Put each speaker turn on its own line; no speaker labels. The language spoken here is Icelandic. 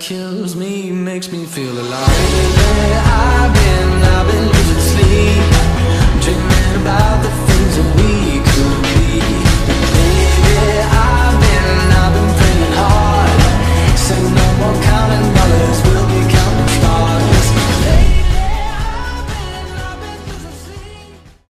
kills me, makes me feel alive. Lately I've been